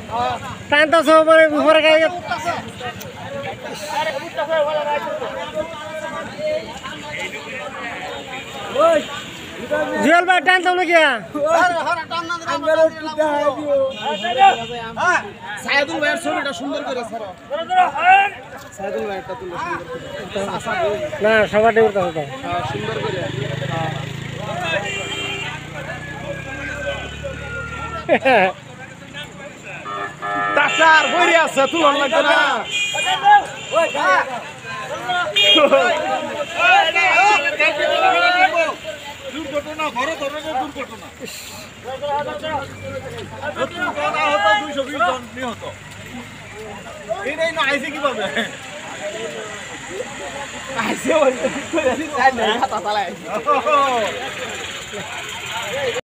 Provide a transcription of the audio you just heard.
টানতে সবাই উপরে গায়ে জুয়েল ভাই টানতে নাকি সাইদুল ভাইয়ের ছবিটা সুন্দর করে সাইদুল ভাইয়েরটা তুলে না সবারটাই করতে হবে সুন্দর করে তাসার বইরে আছে তুলন লাগবে না দুর্ঘটনা বড় ধরনের দুর্ঘটনা দুর্ঘটনা হতো 220 জন নিহত এটাই না আইসি কিভাবে আইসি বলতে করে দিই না হাতা চালায়